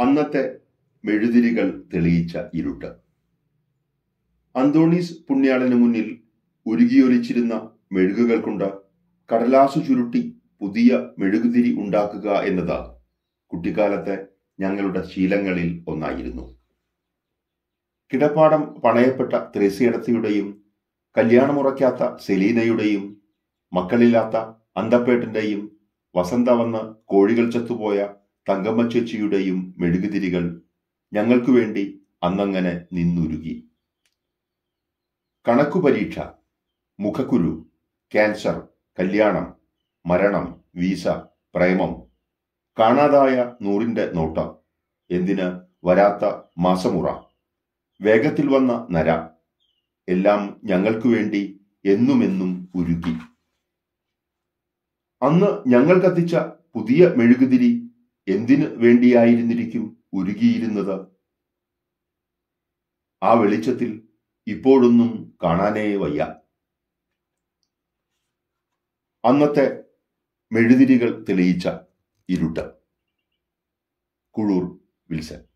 അന്നത്തെ മെഴുതിരികൾ തെളിയിച്ച ഇരുട്ട്. അന്തോണീസ് പുണ്യാളന് മുന്നിൽ ഉരുകിയൊലിച്ചിരുന്ന മെഴുകുകൾ കൊണ്ട് കടലാസു ചുരുട്ടി പുതിയ മെഴുകുതിരി ഉണ്ടാക്കുക എന്നത് കുട്ടിക്കാലത്തെ ഞങ്ങളുടെ ശീലങ്ങളിൽ ഒന്നായിരുന്നു. കിടപ്പാടം പണയപ്പെട്ട ത്രേസ്യടത്തിയുടെയും കല്യാണമുറയ്ക്കാത്ത സെലീനയുടെയും മക്കളില്ലാത്ത അന്തപ്പേട്ടന്റെയും വസന്ത വന്ന് കോഴികൾ ചത്തുപോയ തങ്കമ്മ ചേച്ചിയുടെയും മെഴുകുതിരികൾ ഞങ്ങൾക്കു വേണ്ടി അന്നങ്ങനെ നിന്നുരുകി. കണക്കുപരീക്ഷ, മുഖക്കുരു, ക്യാൻസർ, കല്യാണം, മരണം, വീസ, പ്രേമം, കാണാതായ 100ന്റെ നോട്ട്, എന്തിന് വരാത്ത മാസമുറ, വേഗത്തിൽ വന്ന നര, എല്ലാം ഞങ്ങൾക്കു വേണ്ടി എന്നുമെന്നും ഉരുകി. അന്ന് ഞങ്ങൾ കത്തിച്ച പുതിയ മെഴുകുതിരി എന്തിനു വേണ്ടിയായിരുന്നിരിക്കും ഉരുകിയിരുന്നത്? ആ വെളിച്ചത്തിൽ ഇപ്പോഴൊന്നും കാണാനേ വയ്യ. അന്നത്തെ മെഴുതിരികൾ തെളിയിച്ച ഇരുട്ട്. കുഴൂർ വിൽസൺ.